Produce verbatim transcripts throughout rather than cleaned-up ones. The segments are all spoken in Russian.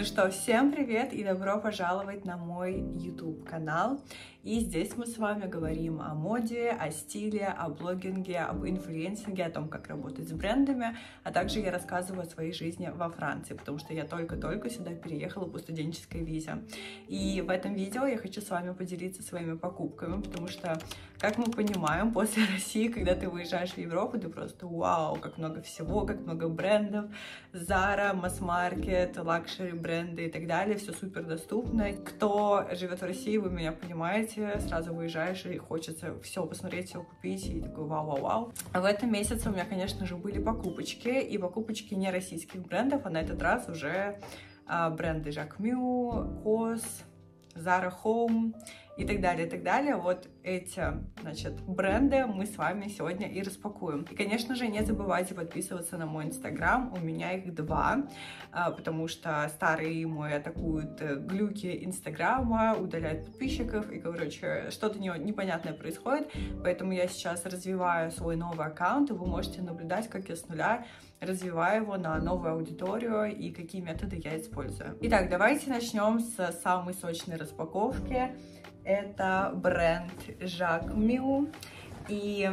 Ну что, всем привет и добро пожаловать на мой YouTube канал. И здесь мы с вами говорим о моде, о стиле, о блогинге, об инфлюенсинге, о том, как работать с брендами, а также я рассказываю о своей жизни во Франции, потому что я только-только сюда переехала по студенческой визе. И в этом видео я хочу с вами поделиться своими покупками, потому что, как мы понимаем, после России, когда ты выезжаешь в Европу, ты просто вау, как много всего, как много брендов, Zara, Mass Market, лакшери бренды и так далее, все супер доступно. Кто живет в России, вы меня понимаете, сразу выезжаешь и хочется все посмотреть, все купить, и такой вау-вау-вау. А в этом месяце у меня, конечно же, были покупочки, и покупочки не российских брендов, а на этот раз уже а, бренды Jacquemus, Cos, Zara Home и так далее, и так далее. Вот эти, значит, бренды мы с вами сегодня и распакуем. И, конечно же, не забывайте подписываться на мой инстаграм, у меня их два, потому что старые мой атакуют глюки инстаграма, удаляют подписчиков, и, короче, что-то непонятное происходит, поэтому я сейчас развиваю свой новый аккаунт, и вы можете наблюдать, как я с нуля развиваю его на новую аудиторию и какие методы я использую. Итак, давайте начнем с самой сочной распаковки. Это бренд Jacquemus. И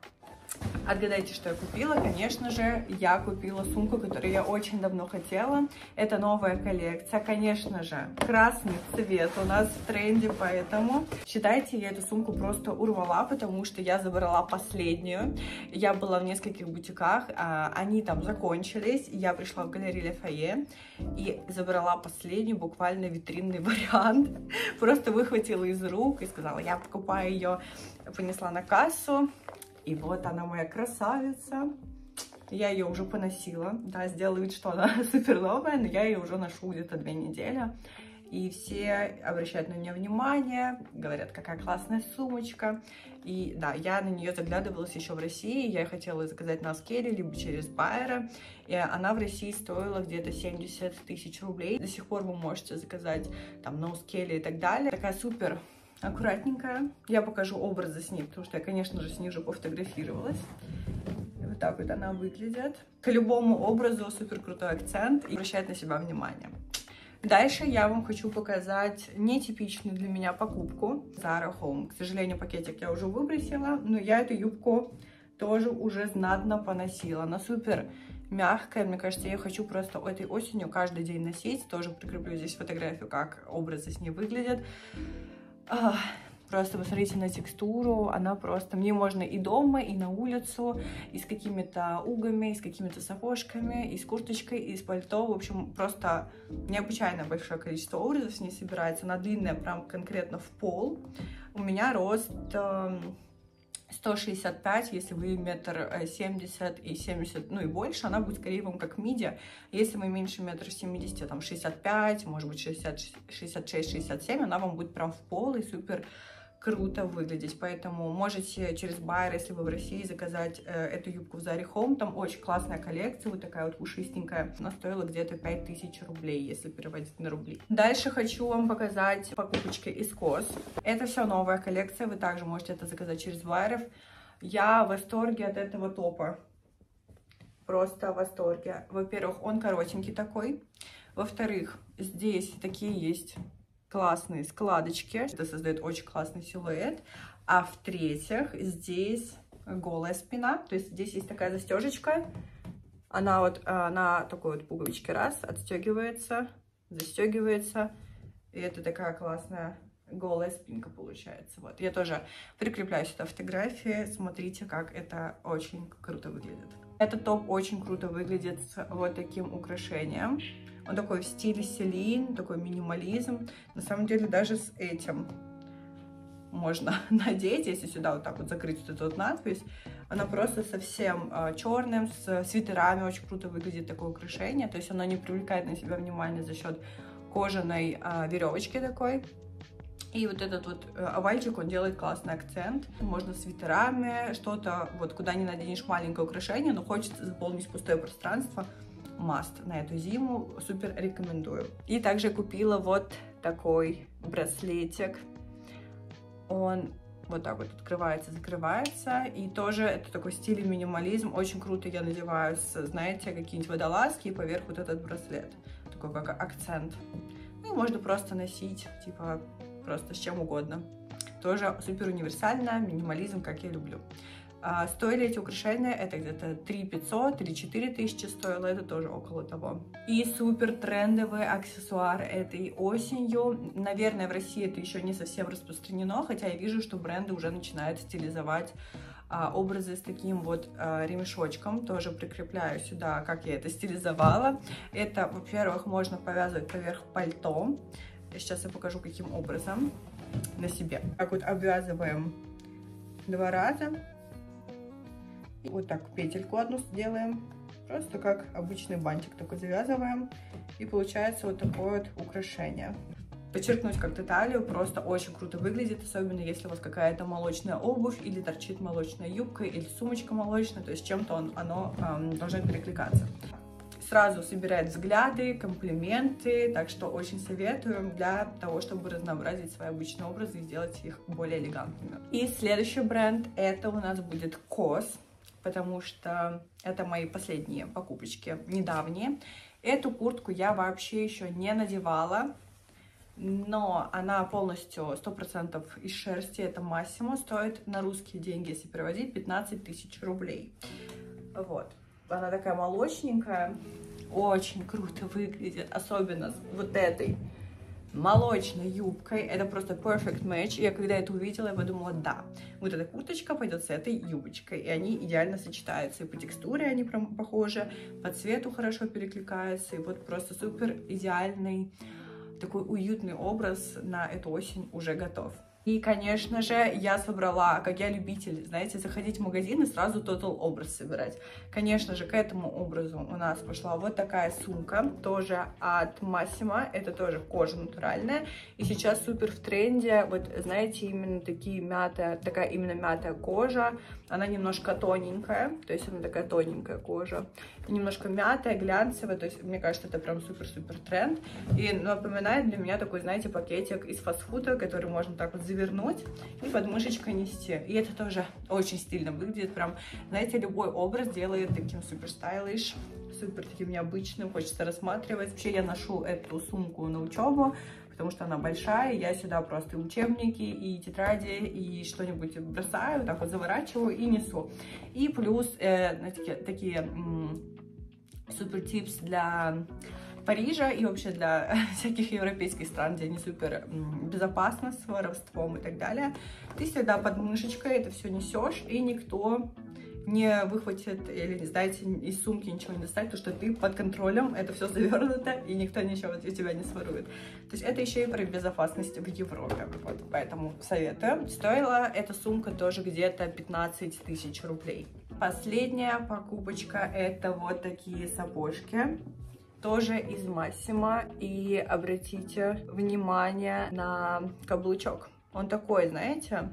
отгадайте, что я купила. Конечно же, я купила сумку, которую я очень давно хотела. Это новая коллекция. Конечно же, красный цвет у нас в тренде, поэтому считайте, я эту сумку просто урвала, потому что я забрала последнюю. Я была в нескольких бутиках, они там закончились. Я пришла в галерею Лафайет и забрала последний, буквально витринный вариант. Просто выхватила из рук и сказала, я покупаю ее, понесла на кассу. И вот она, моя красавица. Я ее уже поносила. Да, сделала вид, что она супер новая, но я ее уже ношу где-то две недели. И все обращают на нее внимание, говорят, какая классная сумочка. И да, я на нее заглядывалась еще в России. Я хотела заказать на Скеле, либо через Байера. И она в России стоила где-то семьдесят тысяч рублей. До сих пор вы можете заказать там на Скеле и так далее. Такая супер аккуратненькая. Я покажу образы с ней, потому что я, конечно же, с ней уже пофотографировалась. Вот так вот она выглядит. К любому образу супер крутой акцент и обращает на себя внимание. Дальше я вам хочу показать нетипичную для меня покупку Zara Home. К сожалению, пакетик я уже выбросила, но я эту юбку тоже уже знатно поносила. Она супер мягкая, мне кажется, я хочу просто этой осенью каждый день носить. Тоже прикреплю здесь фотографию, как образы с ней выглядят. Ах, просто посмотрите на текстуру, она просто, мне можно и дома, и на улицу, и с какими-то угами, и с какими-то сапожками, и с курточкой, и с пальто, в общем, просто необычайно большое количество образов с ней собирается, она длинная прям конкретно в пол, у меня рост сто шестьдесят пять, если вы метр семьдесят и семьдесят, ну и больше, она будет скорее вам как миди. Если вы меньше метра семидесяти, там шестьдесят пять, может быть шестьдесят, шестьдесят шесть, шестьдесят семь, она вам будет прям в пол и супер круто выглядеть. Поэтому можете через Байер, если вы в России, заказать э, эту юбку в Zara Home. Там очень классная коллекция, вот такая вот пушистенькая. Она стоила где-то пять тысяч рублей, если переводить на рубли. Дальше хочу вам показать покупочки из Cos. Это все новая коллекция, вы также можете это заказать через Байер. Я в восторге от этого топа. Просто в восторге. Во-первых, он коротенький такой. Во-вторых, здесь такие есть классные складочки. Это создает очень классный силуэт. А в-третьих, здесь голая спина. То есть здесь есть такая застежечка. Она вот на такой вот пуговичке раз отстегивается, застегивается. И это такая классная голая спинка получается. Вот. Я тоже прикрепляю сюда фотографии. Смотрите, как это очень круто выглядит. Этот топ очень круто выглядит с вот таким украшением. Он такой в стиле Селин, такой минимализм. На самом деле даже с этим можно надеть, если сюда вот так вот закрыть вот эту вот надпись. Она просто совсем э, черным, с свитерами очень круто выглядит такое украшение. То есть оно не привлекает на себя внимание за счет кожаной э, веревочки такой. И вот этот вот овальчик, он делает классный акцент. Можно с свитерами, что-то, вот куда не наденешь маленькое украшение, но хочется заполнить пустое пространство. Must на эту зиму, супер рекомендую. И также купила вот такой браслетик. Он вот так вот открывается, закрывается. И тоже это такой стиль минимализм. Очень круто я надеваю, с, знаете, какие-нибудь водолазки и поверх вот этот браслет. такой как акцент. Ну и можно просто носить, типа, просто с чем угодно. Тоже супер универсально, минимализм, как я люблю. А стоили эти украшения, это где-то три пятьсот или четыре тысячи стоило, это тоже около того. И супер трендовый аксессуар этой осенью. Наверное, в России это еще не совсем распространено, хотя я вижу, что бренды уже начинают стилизовать а, образы с таким вот а, ремешочком. Тоже прикрепляю сюда, как я это стилизовала. Это, во-первых, можно повязывать поверх пальто. Сейчас я покажу, каким образом на себе. Так вот обвязываем два раза. И вот так петельку одну сделаем. Просто как обычный бантик, только завязываем. И получается вот такое вот украшение. Подчеркнуть как-то талию просто очень круто выглядит, особенно если у вас какая-то молочная обувь, или торчит молочная юбка, или сумочка молочная, то есть чем-то он, оно эм, должно перекликаться. Сразу собирает взгляды, комплименты, так что очень советую для того, чтобы разнообразить свои обычные образы и сделать их более элегантными. И следующий бренд, это у нас будет кос, потому что это мои последние покупочки, недавние. Эту куртку я вообще еще не надевала, но она полностью сто процентов из шерсти, это Массимо, стоит на русские деньги, если переводить, пятнадцать тысяч рублей. Вот. Она такая молочненькая, очень круто выглядит, особенно с вот этой молочной юбкой. Это просто perfect match. Я когда это увидела, я подумала, да, вот эта курточка пойдет с этой юбочкой, и они идеально сочетаются. И по текстуре они прям похожи, по цвету хорошо перекликаются, и вот просто супер идеальный, такой уютный образ на эту осень уже готов. И, конечно же, я собрала, как я любитель, знаете, заходить в магазин и сразу тотал образ собирать. Конечно же, к этому образу у нас пошла вот такая сумка, тоже от Massimo, это тоже кожа натуральная. И сейчас супер в тренде, вот, знаете, именно такие мятая, такая именно мятая кожа. Она немножко тоненькая, то есть она такая тоненькая кожа. Немножко мятая, глянцевая, то есть, мне кажется, это прям супер-супер тренд. И напоминает для меня такой, знаете, пакетик из фастфуда, который можно так вот завернуть и под мышечкой нести. И это тоже очень стильно выглядит, прям, знаете, любой образ делает таким супер стайлиш, супер таким необычным, хочется рассматривать. Вообще я ношу эту сумку на учебу, потому что она большая, я сюда просто и учебники, и тетради, и что-нибудь бросаю, так вот заворачиваю и несу. И плюс э, такие, такие супер типс для Парижа и вообще для всяких европейских стран, где не супер безопасно с воровством и так далее. Ты сюда под мышечкой это все несешь, и никто не выхватит или, знаете, из сумки ничего не достать, потому что ты под контролем, это все завернуто, и никто ничего у тебя не сворует. То есть это еще и про безопасность в Европе, вот, поэтому советую. Стоила эта сумка тоже где-то пятнадцать тысяч рублей. Последняя покупочка, это вот такие сапожки, тоже из Массимо, и обратите внимание на каблучок. Он такой, знаете,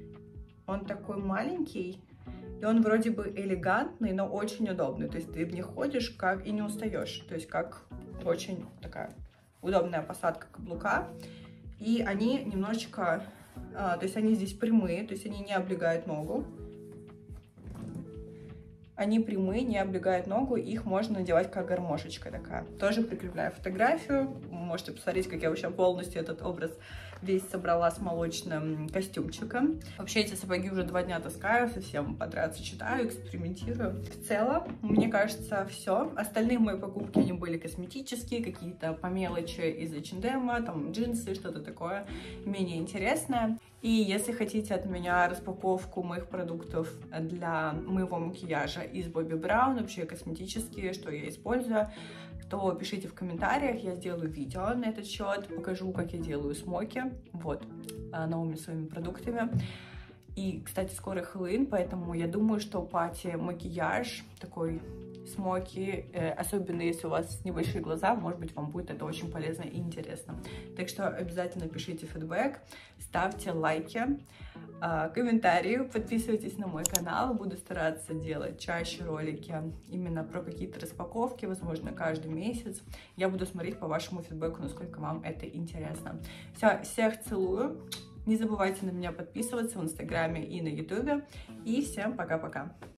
он такой маленький, и он вроде бы элегантный, но очень удобный. То есть ты в них ходишь как и не устаешь. То есть как очень такая удобная посадка каблука. И они немножечко, а, то есть они здесь прямые, то есть они не облегают ногу. Они прямые, не облегают ногу, их можно надевать как гармошечка такая. Тоже прикрепляю фотографию. Можете посмотреть, как я вообще полностью этот образ весь собрала с молочным костюмчиком. Вообще эти сапоги уже два дня таскаю, совсем подряд сочетаю, экспериментирую. В целом, мне кажется, все. Остальные мои покупки, они были косметические, какие-то по мелочи из эйч энд эм, там джинсы, что-то такое менее интересное. И если хотите от меня распаковку моих продуктов для моего макияжа из Bobbi Brown, вообще косметические, что я использую, то пишите в комментариях, я сделаю видео на этот счет, покажу, как я делаю смоки, вот, новыми своими продуктами. И, кстати, скоро Хэллоуин, поэтому я думаю, что пати макияж такой смоки, э, особенно если у вас небольшие глаза, может быть, вам будет это очень полезно и интересно. Так что обязательно пишите фидбэк, ставьте лайки, э, комментарии, подписывайтесь на мой канал. Буду стараться делать чаще ролики именно про какие-то распаковки, возможно, каждый месяц. Я буду смотреть по вашему фидбэку, насколько вам это интересно. Все, всех целую. Не забывайте на меня подписываться в Инстаграме и на Ютубе. И всем пока-пока.